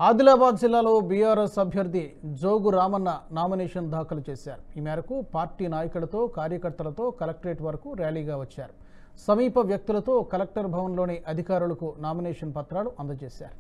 ఆదిలాబాద్ జిల్లాలో BRS అభ్యర్థి Jogu Ramanna nomination దాఖలు చేశారు. ఈ మేరకు పార్టీ నాయకులతో కార్యకర్తలతో కలెక్టరేట్ వరకు ర్యాలీగా వచ్చారు. సమీప వ్యక్తులతో కలెక్టర్ భవన్లోని అధికారులకు నామినేషన్ పత్రాలు అందజేశారు.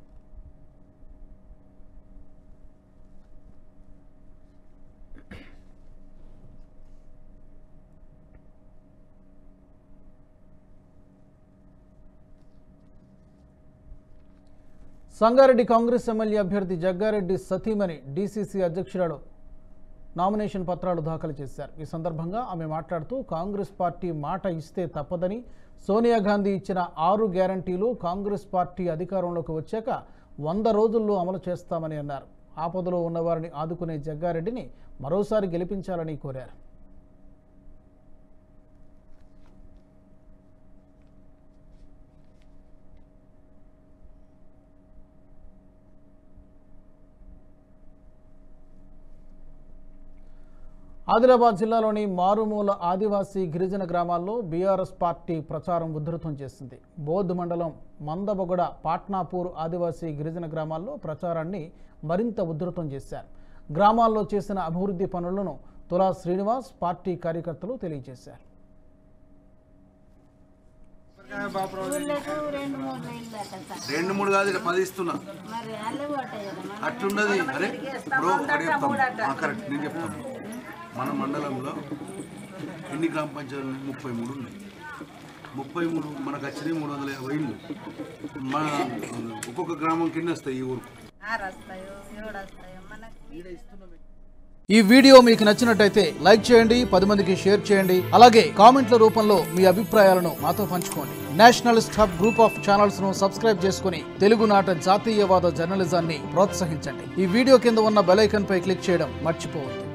సంగారెడ్డి కాంగ్రెస్ ఎమ్మెల్యే అభ్యర్థి జగ్గారెడ్డి సతీమణి DCC అధ్యక్షురాలు నామినేషన్ పత్రాలు దాఖలు చేశారు. ఈ సందర్భంగా ఆమె మాట్లాడుతూ కాంగ్రెస్ పార్టీ మాట ఇస్తే తప్పదని, సోనియా గాంధీ ఇచ్చిన 6 గ్యారంటీలు కాంగ్రెస్ పార్టీ అధికారంలోకి వచ్చాక 100 రోజుల్లో అమలు చేస్తామని అన్నారు. ఆపదలో ఉన్నవారిని ఆదుకునే జగ్గారెడ్డిని మరోసారి గెలిపించాలని కోరారు. ఆదిలాబాద్ జిల్లాలోని మారుమూల ఆదివాసీ గిరిజన గ్రామాల్లో BRS పార్టీ ప్రచారం ఉధృతం చేసింది. బోధ్ మండలం మందబొగడ పాట్నాపూర్ ఆదివాసీ గిరిజన గ్రామాల్లో ప్రచారాన్ని మరింత ఉధృతం చేశారు. గ్రామాల్లో చేసిన అభివృద్ధి పనులను తులా శ్రీనివాస్ పార్టీ కార్యకర్తలు తెలియజేశారు. మన మండలంలో ఎన్ని గ్రామ పంచాయతీలు 33 ఉన్నాయి. 33 మనకు వచ్చినాయి 350 ఇళ్ళు. మన ఒక్కొక్క గ్రామం కింద వస్తాయి ఈ ఊరు. ఈ వీడియో మీకు నచ్చినట్టయితే లైక్ చేయండి, 10 మందికి షేర్ చేయండి. అలాగే కామెంట్ల రూపంలో మీ అభిప్రాయాలను మాతో పంచుకోండి. Nationalist hub group of channels ను సబ్స్క్రైబ్ చేసుకుని తెలుగునాట జాతీయవాద జర్నలిజాన్ని ప్రోత్సహించండి. ఈ వీడియో కింద ఉన్న బెల్ ఐకాన్ పై క్లిక్ చేయడం మర్చిపోవద్దు.